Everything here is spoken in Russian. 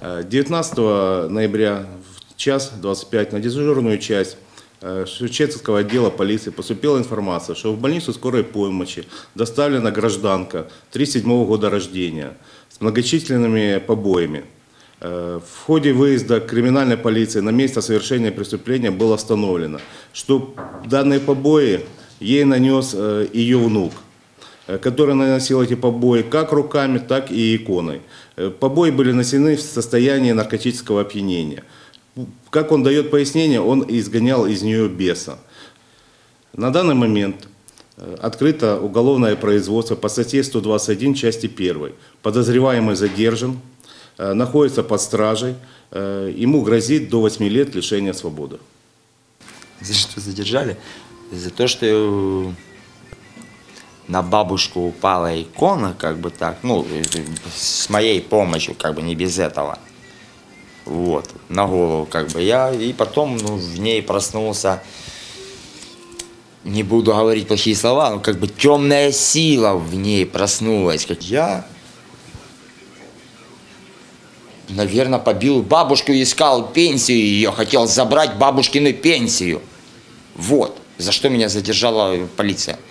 19 ноября в час 25 на дежурную часть Шевченківського отдела полиции поступила информация, что в больницу скорой помощи доставлена гражданка 37-го года рождения с многочисленными побоями. В ходе выезда криминальной полиции на место совершения преступления было установлено, что данные побои ей нанес ее внук, который наносил эти побои как руками, так и иконой. Побои были нанесены в состоянии наркотического опьянения. Как он дает пояснение, он изгонял из нее беса. На данный момент открыто уголовное производство по статье 121 части 1. Подозреваемый задержан, находится под стражей, ему грозит до 8 лет лишения свободы. За что задержали? За то, что на бабушку упала икона, как бы так, ну, с моей помощью, как бы не без этого. Вот, на голову, как бы я, и потом, ну, в ней проснулся, не буду говорить плохие слова, но как бы темная сила в ней проснулась. Как я, наверное, побил бабушку, искал пенсию ее, хотел забрать бабушкину пенсию. Вот, за что меня задержала полиция.